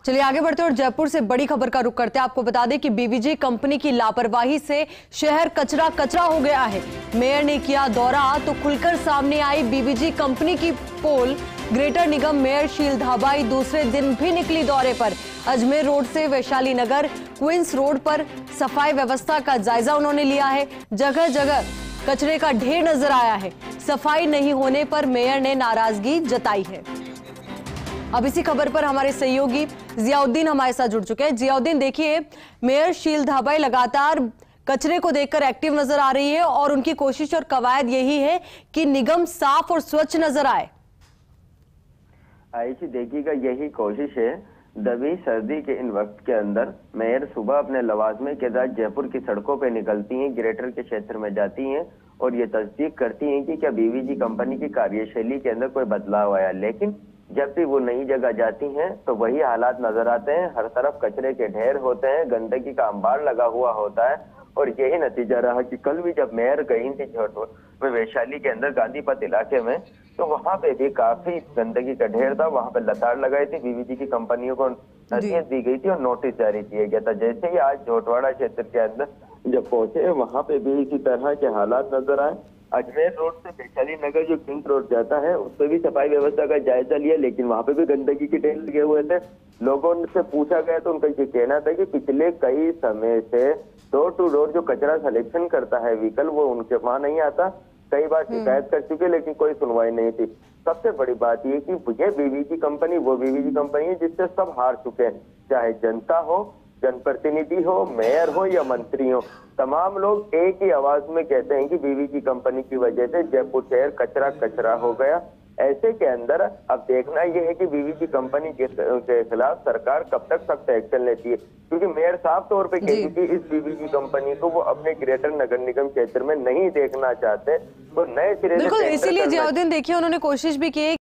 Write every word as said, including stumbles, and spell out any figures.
चलिए आगे बढ़ते हैं और जयपुर से बड़ी खबर का रुख करते हैं। आपको बता दें कि बीवीजी कंपनी की लापरवाही से शहर कचरा कचरा हो गया है। मेयर ने किया दौरा तो खुलकर सामने आई बीवीजी कंपनी की पोल। ग्रेटर निगम मेयर शील धाबाई दूसरे दिन भी निकली दौरे पर। अजमेर रोड से वैशाली नगर क्वींस रोड पर सफाई व्यवस्था का जायजा उन्होंने लिया है। जगह जगह कचरे का ढेर नजर आया है। सफाई नहीं होने पर मेयर ने नाराजगी जताई है। अब इसी खबर पर हमारे सहयोगी जियाउद्दीन हमारे साथ जुड़ चुके हैं। जियाउद्दीन, देखिए, मेयर शील धाबाई लगातार कचरे को देखकर एक्टिव नजर आ रही है और उनकी कोशिश और कवायद यही है कि निगम साफ और स्वच्छ नजर आए। आयशी, देखिएगा, यही कोशिश है। दबी सर्दी के इन वक्त के अंदर मेयर सुबह अपने लवाजमे के साथ जयपुर की सड़कों पे निकलती हैं, ग्रेटर के क्षेत्र में जाती हैं और ये तस्दीक करती हैं कि क्या बीवीजी कंपनी की कार्यशैली के अंदर कोई बदलाव आया। लेकिन जब भी वो नई जगह जाती हैं तो वही हालात नजर आते हैं। हर तरफ कचरे के ढेर होते हैं, गंदगी का अंबार लगा हुआ होता है और यही नतीजा रहा कि कल भी जब मेयर गई थी में वैशाली के अंदर गांधी पथ इलाके में, तो वहां पे भी काफी गंदगी का ढेर था। वहां पे लताड़ लगाई थी, बीवीजी की कंपनियों को नसीहत दी गई थी और नोटिस जारी किया गया था। जैसे ही आज झोटवाड़ा क्षेत्र के अंदर जब पहुंचे, वहां पे भी इसी तरह के हालात नजर आए। अजमेर रोड से वैशाली नगर जो किंग रोड जाता है, उस पर भी सफाई व्यवस्था का जायजा लिया, लेकिन वहां पे भी गंदगी के ढेर लगे हुए थे। लोगों से पूछा गया तो उनका ये कहना था कि पिछले कई समय से डोर टू डोर जो कचरा कलेक्शन करता है व्हीकल, वो उनके वहां नहीं आता। कई बार शिकायत कर चुके, लेकिन कोई सुनवाई नहीं थी। सबसे बड़ी बात ये कि ये बीवीजी कंपनी वो बीवीजी कंपनी है जिससे सब हार चुके हैं, चाहे जनता हो, जनप्रतिनिधि हो, मेयर हो या मंत्री हो। तमाम लोग एक ही आवाज में कहते हैं कि बीवीजी कंपनी की वजह से जयपुर शहर कचरा कचरा हो गया। ऐसे के अंदर अब देखना यह है कि बीवीजी कंपनी के खिलाफ सरकार कब तक सख्त एक्शन लेती है, क्योंकि मेयर साफ तौर पे कहती है कि इस बीवीजी कंपनी को वो अपने ग्रेटर नगर निगम क्षेत्र में नहीं देखना चाहते। तो नए सिरे से बिल्कुल, इसीलिए जियाउद्दीन, देखिए, उन्होंने कोशिश भी की